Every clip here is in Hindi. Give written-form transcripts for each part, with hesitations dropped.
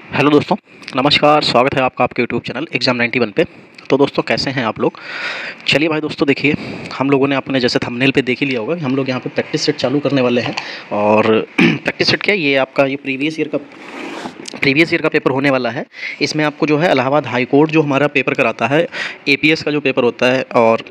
हेलो दोस्तों, नमस्कार। स्वागत है आपका आपके यूट्यूब चैनल एग्ज़ाम 91 पे। तो दोस्तों कैसे हैं आप लोग? चलिए भाई दोस्तों, देखिए हम लोगों ने अपने जैसे थंबनेल पे देख ही लिया होगा कि हम लोग यहाँ पे प्रैक्टिस सेट चालू करने वाले हैं। और प्रैक्टिस सेट क्या है, ये आपका ये प्रीवियस ईयर का पेपर होने वाला है। इसमें आपको जो है इलाहाबाद हाई कोर्ट जो हमारा पेपर कराता है, एपीएस का जो पेपर होता है और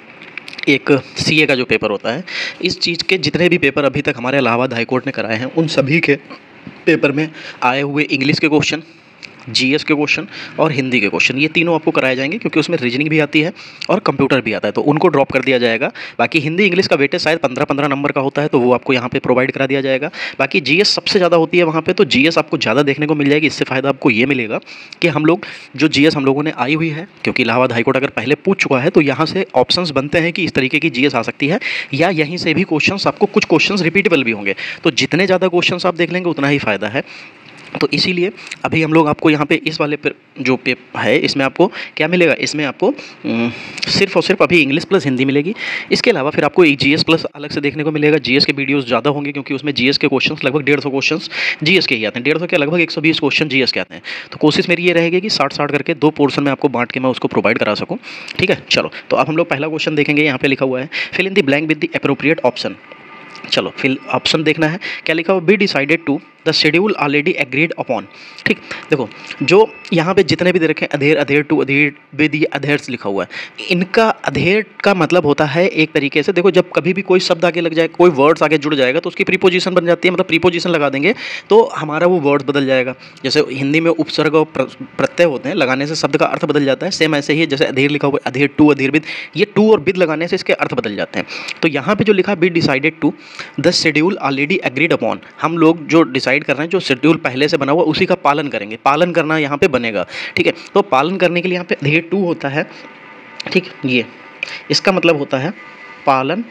एक सीए का जो पेपर होता है, इस चीज़ के जितने भी पेपर अभी तक हमारे इलाहाबाद हाई कोर्ट ने कराए हैं, उन सभी के पेपर में आए हुए इंग्लिश के क्वेश्चन, जीएस के क्वेश्चन और हिंदी के क्वेश्चन, ये तीनों आपको कराए जाएंगे, क्योंकि उसमें रीजनिंग भी आती है और कंप्यूटर भी आता है, तो उनको ड्रॉप कर दिया जाएगा। बाकी हिंदी इंग्लिश का वेटेज शायद 15-15 नंबर का होता है, तो वो आपको यहाँ पे प्रोवाइड करा दिया जाएगा। बाकी जीएस सबसे ज़्यादा होती है वहाँ पे, तो जीएस आपको ज़्यादा देखने को मिल जाएगी। इससे फ़ायदा आपको ये मिलेगा कि हम लोग जो जीएस हम लोगों ने आई हुई है, क्योंकि इलाहाबाद हाईकोर्ट अगर पहले पूछ चुका है, तो यहाँ से ऑप्शंस बनते हैं कि इस तरीके की जीएस आ सकती है, या यहीं से भी क्वेश्चंस आपको कुछ क्वेश्चंस रिपीटेबल भी होंगे। तो जितने ज़्यादा क्वेश्चंस आप देख लेंगे उतना ही फ़ायदा है। तो इसीलिए अभी हम लोग आपको यहाँ पे इस वाले पर जो पेपर है, इसमें आपको क्या मिलेगा, इसमें आपको सिर्फ और सिर्फ अभी इंग्लिश प्लस हिंदी मिलेगी। इसके अलावा फिर आपको एक जीएस प्लस अलग से देखने को मिलेगा। जीएस के वीडियोस ज़्यादा होंगे, क्योंकि उसमें जीएस के क्वेश्चंस लगभग 150 क्वेश्चंस जीएस के ही आते हैं। 150 के लगभग 120 क्वेश्चन जीएस के आते हैं। तो कोशिश मेरी ये रहेगी कि 60-60 करके 2 पोर्शन में आपको बांट के मैं उसको प्रोवाइड करा सकूँ। ठीक है, चलो तो अब हम लोग पहला क्वेश्चन देखेंगे। यहाँ पे लिखा हुआ है fill in the blank with the appropriate option. चलो फिल ऑप्शन देखना है, क्या लिखा हुआ, be decided to the schedule already agreed upon. ठीक, देखो जो यहाँ पे जितने भी दे रखे हैं, अधेर, अधेर टू, अधेर विद, ये अधेर्स लिखा हुआ है, इनका अधेर का मतलब होता है एक तरीके से, देखो जब कभी भी कोई शब्द आगे लग जाए, कोई वर्ड्स आगे जुड़ जाएगा, तो उसकी प्रीपोजिशन बन जाती है। मतलब प्रीपोजिशन लगा देंगे तो हमारा वो वर्ड बदल जाएगा। जैसे हिंदी में उपसर्ग और प्रत्यय होते हैं, लगाने से शब्द का अर्थ बदल जाता है। सेम ऐसे ही जैसे अधेर लिखा हुआ है, अधेर टू, अधेर विद, ये टू और विद लगाने से इसके अर्थ बदल जाते हैं। तो यहाँ पे जो लिखा है be decided to the schedule already agreed upon, हम लोग जो डिसाइड कर रहे हैं, जो शेड्यूल पहले से बना हुआ उसी का पालन करेंगे। पालन करना यहाँ पे बनेगा। ठीक है, तो पालन करने के लिए यहाँ पे अधेर टू होता है। ठीक, ये इसका मतलब होता है पालन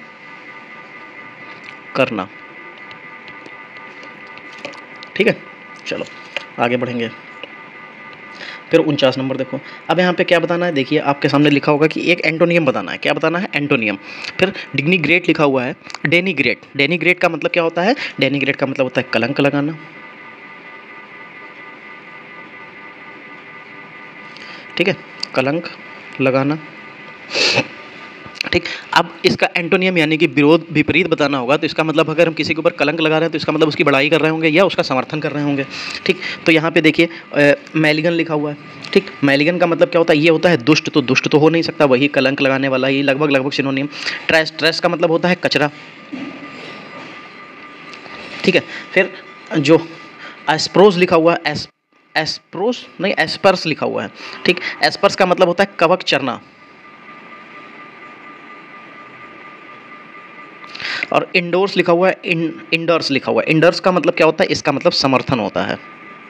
करना। ठीक है, चलो आगे बढ़ेंगे। फिर 49 नंबर देखो, अब यहाँ पे क्या बताना है, देखिए आपके सामने लिखा होगा कि एक एंटोनियम बताना है। क्या बताना है? एंटोनियम। फिर डिग्निग्रेट लिखा हुआ है, डेनिग्रेट। डेनिग्रेट का मतलब क्या होता है? डेनिग्रेट का मतलब होता है कलंक लगाना। ठीक है, कलंक लगाना। ठीक, अब इसका एंटोनियम यानी कि विरोध, विपरीत बताना होगा। तो इसका मतलब अगर हम किसी के ऊपर कलंक लगा रहे हैं, तो इसका मतलब उसकी बड़ाई कर रहे होंगे या उसका समर्थन कर रहे होंगे। ठीक, तो यहाँ पे देखिए मैलिगन लिखा हुआ है। ठीक, मैलिगन का मतलब क्या होता है? ये होता है दुष्ट। तो दुष्ट तो हो नहीं सकता, वही कलंक लगाने वाला, ये लगभग सिनोनिम। ट्रैश, ट्रैश का मतलब होता है कचरा। ठीक है, फिर जो एस्प्रोस लिखा हुआ है, एस्प्रोस नहीं, एस्पर्स लिखा हुआ है। ठीक, एस्पर्स का मतलब होता है कवक चरना। और इंडोर्स लिखा हुआ है, इंडर्स लिखा हुआ है। इंडर्स का मतलब क्या होता है? इसका मतलब समर्थन होता है।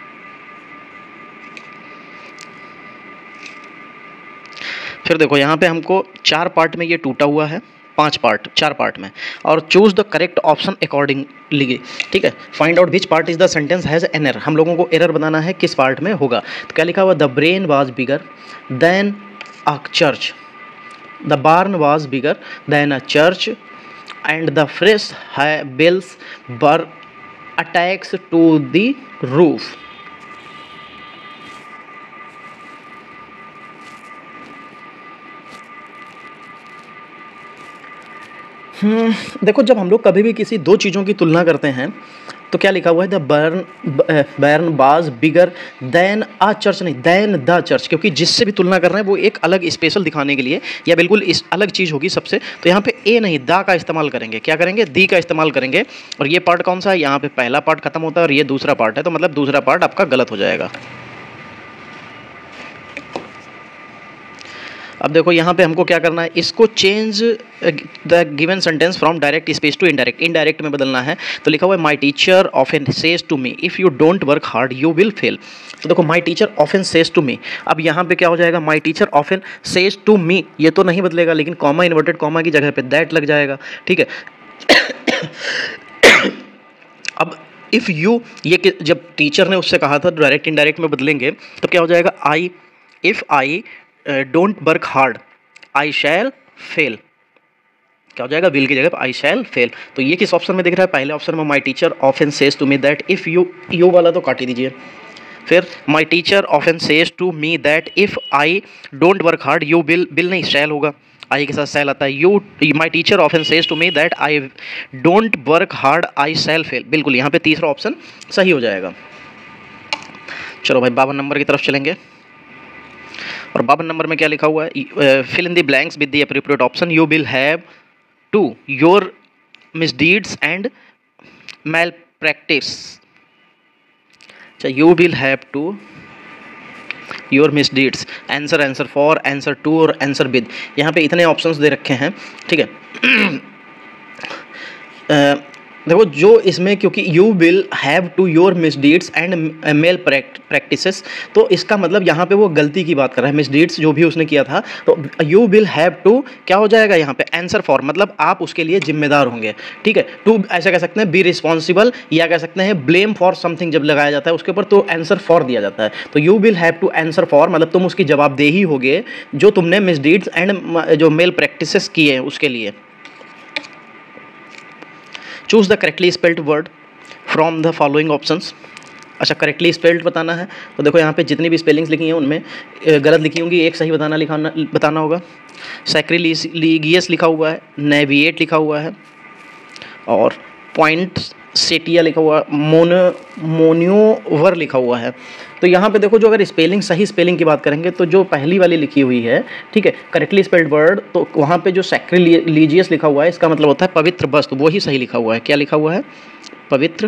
फिर देखो यहाँ पे हमको 4 पार्ट में ये टूटा हुआ है, 5 पार्ट, 4 पार्ट में। और choose the correct option accordingly. ठीक है, find out which part is the sentence has an error. हम लोगों को एरर बनाना है किस पार्ट में होगा। तो क्या लिखा हुआ? The brain was bigger than a church, the barn was bigger than a church, and the fresh bells were attached to the roof। देखो जब हम लोग कभी भी किसी दो चीज़ों की तुलना करते हैं, तो क्या लिखा हुआ है? The baron was bigger than a church, नहीं देन द चर्च, क्योंकि जिससे भी तुलना कर रहे हैं वो एक अलग स्पेशल दिखाने के लिए या बिल्कुल इस अलग चीज़ होगी सबसे। तो यहाँ पे ए नहीं, द का इस्तेमाल करेंगे। क्या करेंगे? दी का इस्तेमाल करेंगे। और ये पार्ट कौन सा है? यहाँ पे पहला पार्ट खत्म होता है और ये दूसरा पार्ट है, तो मतलब दूसरा पार्ट आपका गलत हो जाएगा। अब देखो यहाँ पे हमको क्या करना है, इसको change the given sentence from direct speech to indirect, indirect में बदलना है। तो लिखा हुआ है my teacher often says to me if you don't work hard you will fail. तो देखो my teacher often says to me, अब यहाँ पे क्या हो जाएगा? My teacher often says to me, ये तो नहीं बदलेगा, लेकिन कॉमा, इन्वर्टेड कॉमा की जगह पे दैट लग जाएगा। ठीक है, अब इफ़ यू, ये जब टीचर ने उससे कहा था डायरेक्ट इनडायरेक्ट में बदलेंगे, तो क्या हो जाएगा? I, if I don't work hard I shall fail. क्या हो जाएगा? विल की जगह पर आई शैल फेल। तो ये किस ऑप्शन में दिख रहा है? पहले ऑप्शन में my teacher often says to me that if you, वाला तो काट ही दीजिए। फिर my teacher often says to me that if I don't work hard you will नहीं, शैल होगा, आई के साथ शैल आता है। You my teacher often says to me that I don't work hard I shall fail, बिल्कुल यहाँ पे तीसरा ऑप्शन सही हो जाएगा। चलो भाई 52 नंबर की तरफ चलेंगे, और 52 नंबर में क्या लिखा हुआ है, fill in the blanks with the appropriate option, you will have to your misdeeds and malpractice. अच्छा, you will have to your misdeeds, answer, answer for, answer to और आंसर विद, यहाँ पे इतने ऑप्शंस दे रखे हैं, ठीक है। देखो जो इसमें, क्योंकि you will have to your misdeeds and malpractices, तो इसका मतलब यहाँ पे वो गलती की बात कर रहा है, मिसडीड्स जो भी उसने किया था, तो यू विल हैव टू क्या हो जाएगा यहाँ पे, आंसर फॉर, मतलब आप उसके लिए जिम्मेदार होंगे, ठीक है। टू ऐसा कह सकते हैं बी रिस्पॉन्सिबल, या कह सकते हैं ब्लेम फॉर समथिंग जब लगाया जाता है उसके ऊपर, तो आंसर फॉर दिया जाता है। तो you will have to answer for मतलब तुम उसकी जवाबदेही होगे जो तुमने मिसडीड्स एंड जो मेल प्रैक्टिसेस किए हैं उसके लिए। Choose the correctly spelled word from the following options. अच्छा, करेक्टली स्पेल्ड बताना है, तो देखो यहाँ पे जितनी भी स्पेलिंग्स लिखी हैं उनमें गलत लिखी होंगी, एक सही बताना होगा। सैक्रिलीगियस लिखा हुआ है, नेविएट लिखा हुआ है, और पॉइंट सेटिया लिखा हुआ, मोन्योवर लिखा हुआ है। तो यहाँ पे देखो, जो अगर स्पेलिंग, सही स्पेलिंग की बात करेंगे तो जो पहली वाली लिखी हुई है, ठीक है, करेक्टली स्पेल्ड वर्ड, तो वहाँ पे जो सैक्रिलीजियस लिखा हुआ है इसका मतलब होता है पवित्र वस्तु, वो ही सही लिखा हुआ है। क्या लिखा हुआ है, पवित्र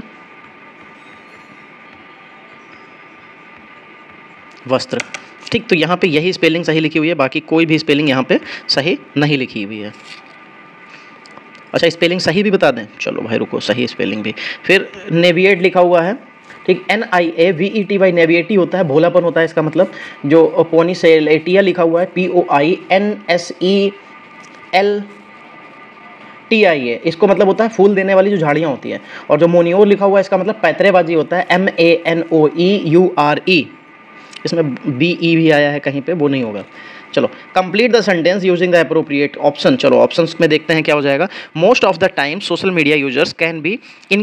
वस्त्र, ठीक। तो यहाँ पे यही स्पेलिंग सही लिखी हुई है, बाकी कोई भी स्पेलिंग यहाँ पे सही नहीं लिखी हुई है। अच्छा, स्पेलिंग सही भी बता दें, चलो भाई रुको, सही स्पेलिंग भी। फिर नेविएट लिखा हुआ है, ठीक, NIAVETY, नेविएटी होता है, भोलापन होता है इसका मतलब। जो पोनीसेलेटिया लिखा हुआ है, POINSELTIA, इसको मतलब होता है फूल देने वाली जो झाड़ियाँ होती हैं। और जो मोनियोर लिखा हुआ है इसका मतलब पैतरेबाजी होता है, MANOEURE, इसमें BE भी आया है कहीं पे, वो नहीं होगा। चलो, complete the sentence using the appropriate option. चलो ऑप्शंस में देखते हैं क्या हो जाएगा। Most of the time social media users can be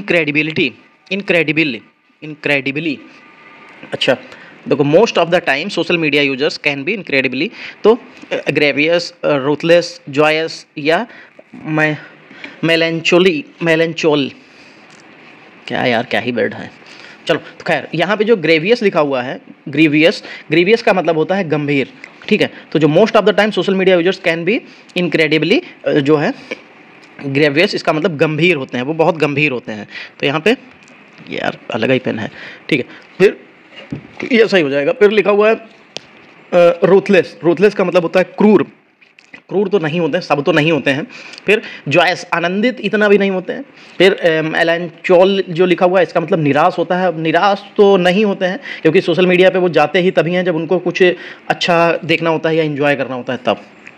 incredibly. अच्छा देखो, most of the time social media users can be incredibly, तो ग्रेवियस, रूथलेस, जॉयस या मेलेंचोल, क्या यार, क्या ही वर्ड है। चलो तो खैर, यहाँ पे जो ग्रेवियस लिखा हुआ है, ग्रीवियस का मतलब होता है गंभीर, ठीक है। तो जो most of the time social media users can be incredibly, जो है ग्रेवियस, इसका मतलब गंभीर होते हैं, वो बहुत गंभीर होते हैं। तो यहाँ पे यार अलग ही पेन है, ठीक है, फिर ये सही हो जाएगा। फिर लिखा हुआ है रूथलेस का मतलब होता है क्रूर तो नहीं होते हैं, सब तो नहीं होते हैं। फिर जॉयस, आनंदित, इतना भी नहीं होते हैं। फिर मेलेंचोल जो लिखा हुआ है इसका मतलब निराश होता है, निराश तो नहीं होते हैं, क्योंकि सोशल मीडिया पे वो जाते ही तभी हैं जब उनको कुछ अच्छा देखना होता है या एंजॉय करना होता है तब।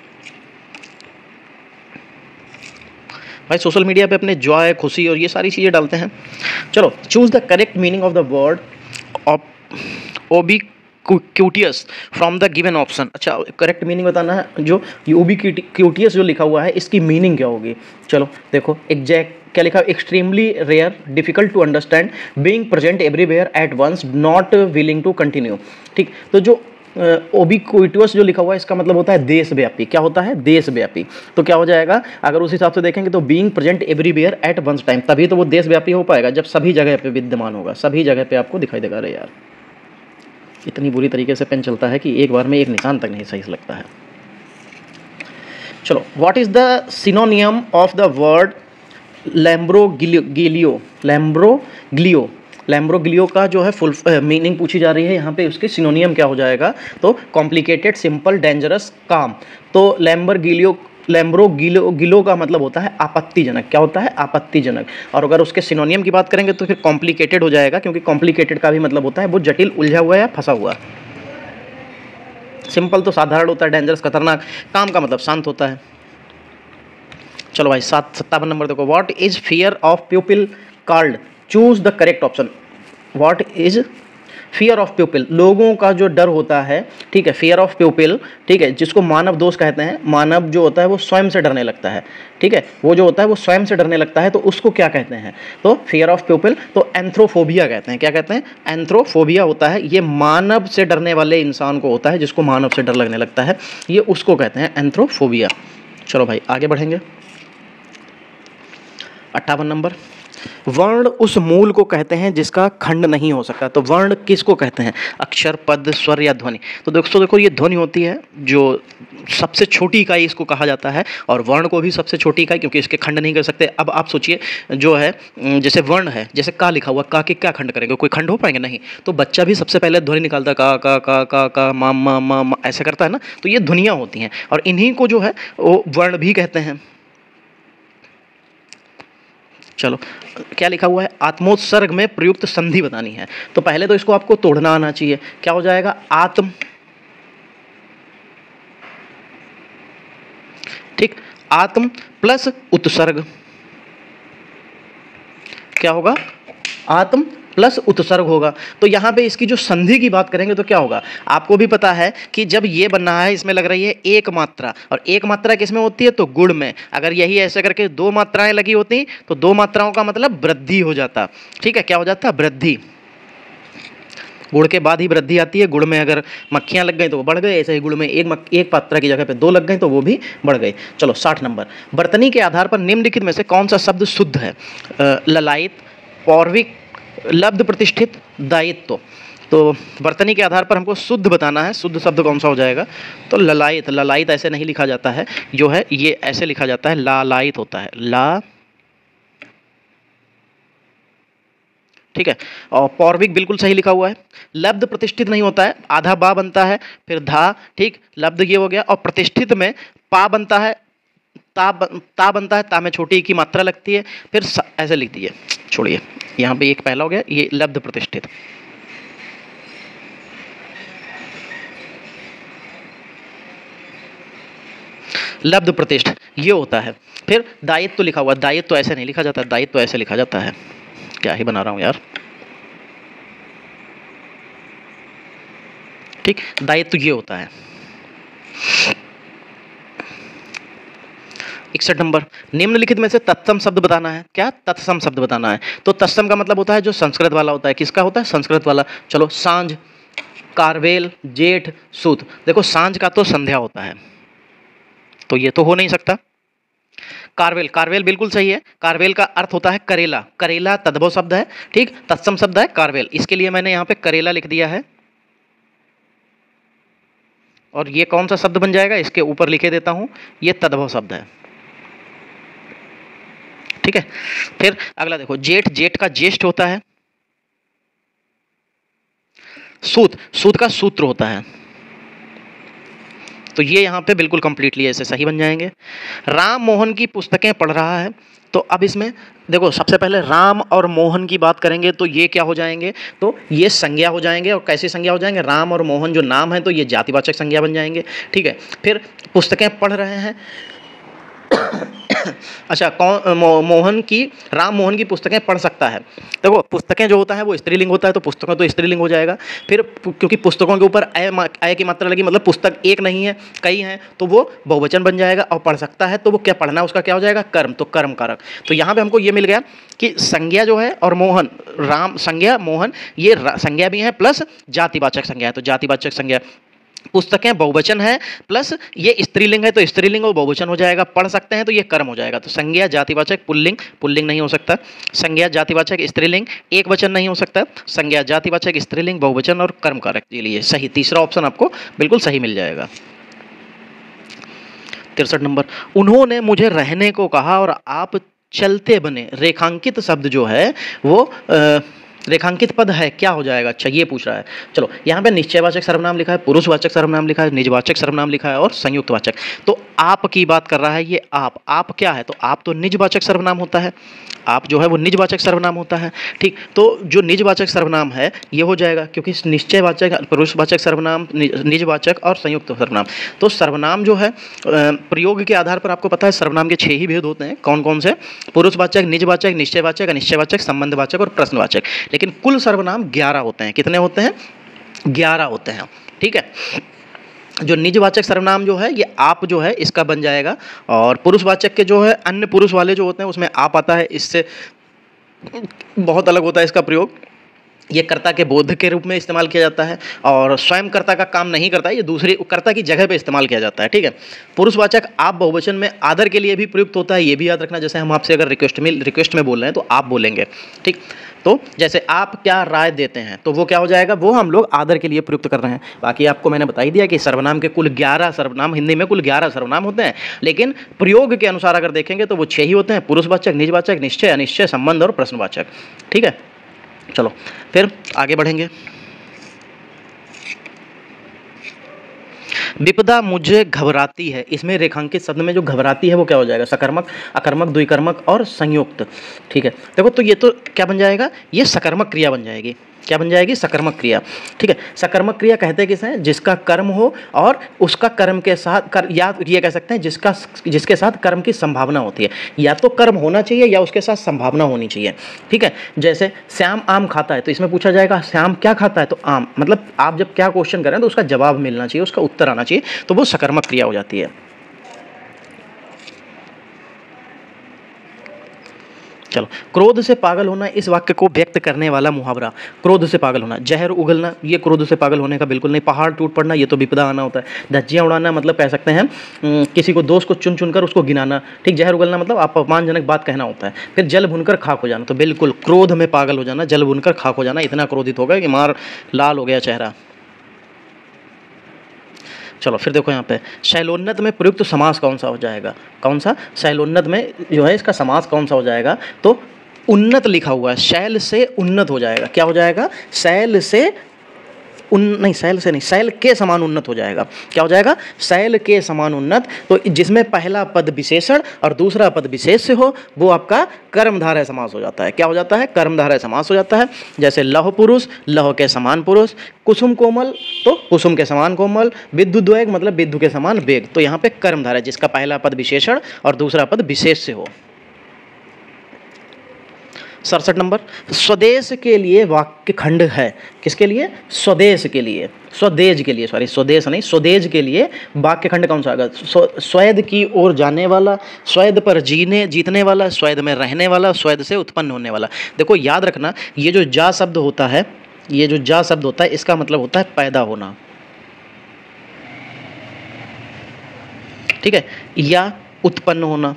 भाई सोशल मीडिया पे अपने जॉय, खुशी और ये सारी चीज़ें डालते हैं। चलो, choose the correct meaning of the word ubiquitous from the given option. अच्छा, करेक्ट मीनिंग बताना है। जो ओबीक्यूटियस जो लिखा हुआ है इसकी मीनिंग क्या होगी। चलो देखो, एग्जैक्ट क्या लिखा है, extremely rare, difficult to understand, being present everywhere at once, not willing to continue, ठीक। तो जो ओबीक्यूटियस जो लिखा हुआ है इसका मतलब होता है देशव्यापी। क्या होता है, देशव्यापी। तो क्या हो जाएगा, अगर उस हिसाब से देखेंगे तो being present everywhere at once time, तभी तो वो देशव्यापी हो पाएगा जब सभी जगह पे विद्यमान होगा, सभी जगह पे आपको दिखाई देगा। अरे यार, इतनी बुरी तरीके से पेन चलता है कि एक बार में एक निशान तक नहीं सही से लगता है। चलो, what is the synonym of the word imbroglio का जो है फुल मीनिंग पूछी जा रही है यहाँ पे, उसके सिनोनियम क्या हो जाएगा। तो कॉम्प्लिकेटेड, सिंपल, डेंजरस, काम। तो लैम्ब्रोगिलो का मतलब होता है आपत्तिजनक। क्या होता है, आपत्तिजनक। और अगर उसके सिनोनियम की बात करेंगे तो फिर कॉम्प्लिकेटेड हो जाएगा, क्योंकि कॉम्प्लिकेटेड का भी मतलब होता है वो जटिल, उलझा हुआ या फंसा हुआ। सिंपल तो साधारण होता है, डेंजरस खतरनाक, काम का मतलब शांत होता है। चलो भाई 57 नंबर देखो, what is fear of people called, choose the correct option. What is fear of people, लोगों का जो डर होता है, ठीक है, फियर ऑफ पीपल, ठीक है, जिसको मानव दोष कहते हैं। मानव जो होता है वो स्वयं से डरने लगता है, ठीक है, वो जो होता है वो स्वयं से डरने लगता है, तो उसको क्या कहते हैं? तो फियर ऑफ पीपल, तो एंथ्रोफोबिया कहते हैं। क्या कहते हैं? एंथ्रोफोबिया होता है, ये मानव से डरने वाले इंसान को होता है, जिसको मानव से डर लगने लगता है, ये उसको कहते हैं एंथ्रोफोबिया। चलो भाई आगे बढ़ेंगे। 58 नंबर, वर्ण उस मूल को कहते हैं जिसका खंड नहीं हो सकता। तो वर्ण किसको कहते हैं? अक्षर, पद, स्वर या ध्वनि। तो दोस्तों देखो, ये ध्वनि होती है जो सबसे छोटी इकाई इसको कहा जाता है, और वर्ण को भी सबसे छोटी इकाई, क्योंकि इसके खंड नहीं कर सकते। अब आप सोचिए, जो है जैसे वर्ण है, जैसे का लिखा हुआ, का के क्या खंड करेंगे? कोई खंड हो पाएंगे? नहीं। तो बच्चा भी सबसे पहले ध्वनि निकालता है, का मा मा मा मा, ऐसे करता है ना। तो ये ध्वनियाँ होती हैं, और इन्हीं को जो है वो वर्ण भी कहते हैं। चलो, क्या लिखा हुआ है? आत्मोत्सर्ग में प्रयुक्त संधि बतानी है। तो पहले तो इसको आपको तोड़ना आना चाहिए। क्या हो जाएगा? आत्म, ठीक, आत्म प्लस उत्सर्ग, क्या होगा? आत्म प्लस उत्सर्ग होगा। तो यहाँ पे इसकी जो संधि की बात करेंगे तो क्या होगा? आपको भी पता है कि जब ये बन रहा है, इसमें लग रही है एक मात्रा, और एक मात्रा किस में होती है? तो गुण में। अगर यही ऐसे करके दो मात्राएं लगी होती तो दो मात्राओं का मतलब वृद्धि हो जाता, ठीक है, क्या हो जाता? वृद्धि। गुण के बाद ही वृद्धि आती है। गुण में अगर मक्खियां लग गई तो वो बढ़ गए, ऐसे ही गुण में एक मात्रा की जगह पे दो लग गई तो वो भी बढ़ गई। चलो 60 नंबर, वर्तनी के आधार पर निम्नलिखित में से कौन सा शब्द शुद्ध है? ललायत, पौर्विक, लब्ध प्रतिष्ठित, दायित्व। तो वर्तनी के आधार पर हमको शुद्ध बताना है। शुद्ध शब्द कौन सा हो जाएगा? तो ललायत। ललायत ऐसे नहीं लिखा जाता है, जो है ये ऐसे लिखा जाता है, लालायत होता है, ला, ठीक है। और पौर्विक बिल्कुल सही लिखा हुआ है। लब्ध प्रतिष्ठित नहीं होता है, आधा बा बनता है, फिर धा, ठीक, लब्ध ये हो गया। और प्रतिष्ठित में पा बनता है, ता बनता है, ता में छोटी की मात्रा लगती है, फिर ऐसे लिख दीजिए। छोड़िए, यहाँ पे एक पहला हो गया, ये लब्ध प्रतिष्ठित। लब्ध प्रतिष्ठ ये होता है। फिर दायित्व तो लिखा हुआ, दायित्व तो ऐसे नहीं लिखा जाता, दायित्व तो ऐसे लिखा जाता है। क्या ही बना रहा हूँ यार, ठीक, दायित्व ये होता है। 61 नंबर, निम्नलिखित में से तत्सम शब्द बताना है। क्या? तत्सम शब्द बताना है। तो तत्सम का मतलब होता है जो संस्कृत वाला होता है। किसका होता है? संस्कृत वाला। चलो, सांझ, कारवेल, जेठ, सूत। देखो, सांझ का तो संध्या होता है, तो ये तो हो नहीं सकता। कारवेल, कारवेल बिल्कुल सही है। कारवेल का अर्थ होता है करेला। करेला तद्भव शब्द है, ठीक, तत्सम शब्द है कारवेल। इसके लिए मैंने यहाँ पे करेला लिख दिया है। और ये कौन सा शब्द बन जाएगा? इसके ऊपर लिखे देता हूं, ये तद्भव शब्द है, ठीक है। फिर अगला देखो, जेठ, जेठ का ज्येष्ठ होता है। सूत, सूत का सूत्र होता है। तो ये यहाँ पे बिल्कुल कंप्लीटली ऐसे सही बन जाएंगे। राम मोहन की पुस्तकें पढ़ रहा है। तो अब इसमें देखो, सबसे पहले राम और मोहन की बात करेंगे तो ये क्या हो जाएंगे? तो ये संज्ञा हो जाएंगे। और कैसी संज्ञा हो जाएंगे? राम और मोहन जो नाम है तो ये जातिवाचक संज्ञा बन जाएंगे, ठीक है। फिर पुस्तकें पढ़ रहे हैं अच्छा, कौन मोहन की, राम मोहन की पुस्तकें पढ़ सकता है। देखो, पुस्तकें जो होता है वो स्त्रीलिंग होता है, तो पुस्तकों तो स्त्रीलिंग हो जाएगा। फिर क्योंकि पुस्तकों के ऊपर अय की मात्रा लगी, मतलब पुस्तक एक नहीं है कई हैं, तो वो बहुवचन बन जाएगा। और पढ़ सकता है तो वो क्या पढ़ना, उसका क्या हो जाएगा? कर्म, तो कर्म कारक। तो यहाँ पे हमको ये मिल गया कि संज्ञा जो है और मोहन, राम संज्ञा, मोहन ये संज्ञा भी है प्लस जातिवाचक संज्ञा है। तो जातिवाचक संज्ञा, पुस्तकें बहुवचन है प्लस ये स्त्रीलिंग है, तो स्त्रीलिंग और बहुवचन हो जाएगा। पढ़ सकते हैं तो ये कर्म हो जाएगा। तो संज्ञा जातिवाचक पुल्लिंग, पुल्लिंग नहीं हो सकता। संज्ञा जातिवाचक स्त्रीलिंग, एक वचन नहीं हो सकता। संज्ञा जातिवाचक स्त्रीलिंग, बहुवचन और कर्म कारक के लिए सही, तीसरा ऑप्शन आपको बिल्कुल सही मिल जाएगा। 63 नंबर, उन्होंने मुझे रहने को कहा और आप चलते बने। रेखांकित शब्द जो है वो रेखांकित पद है, क्या हो जाएगा? अच्छा, ये पूछ रहा है। चलो, यहाँ पे निश्चयवाचक सर्वनाम लिखा है, पुरुषवाचक सर्वनाम लिखा है, निजवाचक सर्वनाम लिखा है और संयुक्तवाचक। तो आप की बात कर रहा है ये आप क्या है? तो आप तो निजवाचक सर्वनाम होता है, आप जो है वो निजवाचक सर्वनाम होता है, ठीक। तो जो निजवाचक सर्वनाम है ये हो जाएगा, क्योंकि निश्चयवाचक, पुरुषवाचक सर्वनाम, निजवाचक और संयुक्त सर्वनाम। तो सर्वनाम जो है प्रयोग के आधार पर आपको पता है सर्वनाम के 6 ही भेद होते हैं। कौन कौन से? पुरुषवाचक, निजवाचक, निश्चयवाचक, अनिश्चयवाचक, संबंधवाचक और प्रश्नवाचक। लेकिन कुल सर्वनाम 11 होते हैं। कितने होते हैं? 11 होते हैं। ठीक है, जो निजवाचक सर्वनाम जो है ये आप जो है इसका बन जाएगा, और पुरुषवाचक के जो है अन्य पुरुष वाले जो होते हैं उसमें आप आता है, इससे बहुत अलग होता है इसका प्रयोग। ये कर्ता के बोध के रूप में इस्तेमाल किया जाता है, और स्वयं कर्ता का काम नहीं करता है, ये दूसरे कर्ता की जगह पे इस्तेमाल किया जाता है। ठीक है, पुरुषवाचक आप बहुवचन में आदर के लिए भी प्रयुक्त होता है, ये भी याद रखना। जैसे हम आपसे अगर रिक्वेस्ट में बोल रहे हैं तो आप बोलेंगे। ठीक, तो जैसे आप क्या राय देते हैं, तो वो क्या हो जाएगा, वो हम लोग आदर के लिए प्रयुक्त कर रहे हैं। बाकी आपको मैंने बता ही दिया कि सर्वनाम के कुल 11 सर्वनाम, हिंदी में कुल 11 सर्वनाम होते हैं, लेकिन प्रयोग के अनुसार अगर देखेंगे तो वो 6 ही होते हैं: पुरुषवाचक, निजवाचक, निश्चय, अनिश्चय, संबंध और प्रश्नवाचक। ठीक है, चलो फिर आगे बढ़ेंगे। विपदा मुझे घबराती है, इसमें रेखांकित शब्द में जो घबराती है वो क्या हो जाएगा? सकर्मक, अकर्मक, द्विकर्मक और संयुक्त। ठीक है, देखो तो ये तो क्या बन जाएगा? ये सकर्मक क्रिया बन जाएगी। क्या बन जाएगी? सकर्मक क्रिया। ठीक है, सकर्मक क्रिया कहते हैं किसे? जिसका कर्म हो और उसका कर्म के साथ या ये कह सकते हैं जिसके साथ कर्म की संभावना होती है। या तो कर्म होना चाहिए या उसके साथ संभावना होनी चाहिए। ठीक है, जैसे श्याम आम खाता है, तो इसमें पूछा जाएगा श्याम क्या खाता है? तो आम। मतलब आप जब क्या क्वेश्चन करें तो उसका जवाब मिलना चाहिए, उसका उत्तर आना चाहिए, तो वो सकर्मक क्रिया हो जाती है। चलो, क्रोध से पागल होना, इस वाक्य को व्यक्त करने वाला मुहावरा। क्रोध से पागल होना, जहर उगलना, ये क्रोध से पागल होने का बिल्कुल नहीं। पहाड़ टूट पड़ना, ये तो विपदा आना होता है। धज्जियाँ उड़ाना मतलब कह सकते हैं किसी को दोस्त को चुन चुनकर उसको गिनाना। ठीक, जहर उगलना मतलब आप अपमानजनक बात कहना होता है। फिर जल भुनकर खाक हो जाना, तो बिल्कुल क्रोध में पागल हो जाना, जल भुनकर खाक हो जाना, इतना क्रोधित हो गया कि मार लाल हो गया चेहरा। चलो फिर देखो यहाँ पे शैलोन्नत में प्रयुक्त समास कौन सा हो जाएगा? कौन सा? शैलोन्नत में जो है इसका समास कौन सा हो जाएगा? तो उन्नत लिखा हुआ है, शैल से उन्नत हो जाएगा। क्या हो जाएगा? शैल से नहीं, शैल से नहीं, शैल के समान उन्नत हो जाएगा। क्या हो जाएगा? शैल के समान उन्नत। तो जिसमें पहला पद विशेषण और दूसरा पद विशेष से हो, वो आपका कर्मधारय समास हो जाता है। क्या हो जाता है? कर्मधारय समास हो जाता है। जैसे लौह पुरुष, लौह के समान पुरुष, कुसुम कोमल, तो कुसुम के समान कोमल, विद्युत वेग मतलब विद्युत के समान वेग। तो यहाँ पे कर्मधारय जिसका पहला पद विशेषण और दूसरा पद विशेष से हो। 67 नंबर, स्वदेश के लिए वाक्य खंड है। किसके लिए? स्वदेश के लिए, स्वदेश के लिए, सॉरी स्वदेश नहीं, स्वदेश के लिए वाक्य खंड कौन सा आएगा? स्वैद की ओर जाने वाला, स्वैद पर जीतने वाला, स्वैद में रहने वाला, स्वैद से उत्पन्न होने वाला। देखो याद रखना, ये जो जा शब्द होता है, ये जो जा शब्द होता है, इसका मतलब होता है पैदा होना। ठीक है, या उत्पन्न होना।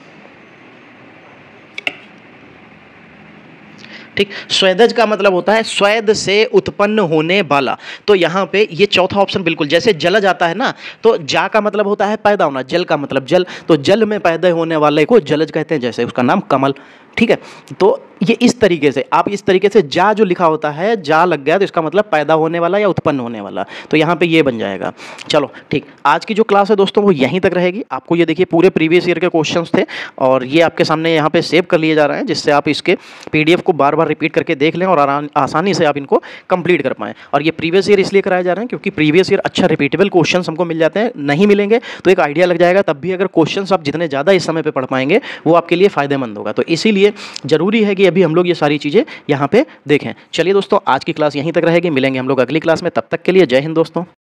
ठीक, स्वैदज का मतलब होता है स्वैद से उत्पन्न होने वाला। तो यहाँ पे ये चौथा ऑप्शन बिल्कुल, जैसे जलज आता है ना, तो जा का मतलब होता है पैदा होना, जल का मतलब जल, तो जल में पैदा होने वाले को जलज कहते हैं, जैसे उसका नाम कमल। ठीक है, तो ये इस तरीके से आप इस तरीके से जा जो लिखा होता है, जा लग गया तो इसका मतलब पैदा होने वाला या उत्पन्न होने वाला, तो यहाँ पे ये बन जाएगा। चलो ठीक, आज की जो क्लास है दोस्तों वो यहीं तक रहेगी। आपको ये देखिए पूरे प्रीवियस ईयर के क्वेश्चंस थे और ये आपके सामने यहाँ पे सेव कर लिए जा रहे हैं, जिससे आप इसके PDF को बार बार रिपीट करके देख लें और आसानी से आप इनको कंप्लीट कर पाएँ। और ये प्रीवियस ईयर इसलिए कराए जा रहे हैं क्योंकि प्रीवियस ईयर अच्छा रिपीटेबल क्वेश्चन हमको मिल जाते हैं, नहीं मिलेंगे तो एक आइडिया लग जाएगा। तब भी अगर क्वेश्चन आप जितने ज़्यादा इस समय पर पढ़ पाएंगे वो आपके लिए फ़ायदेमंद होगा। तो इसीलिए ज़रूरी है कि अभी हम लोग ये सारी चीज़ें यहाँ पे देखें। चलिए दोस्तों, आज की क्लास यहीं तक रहेगी, मिलेंगे हम लोग अगली क्लास में। तब तक के लिए जय हिंद दोस्तों।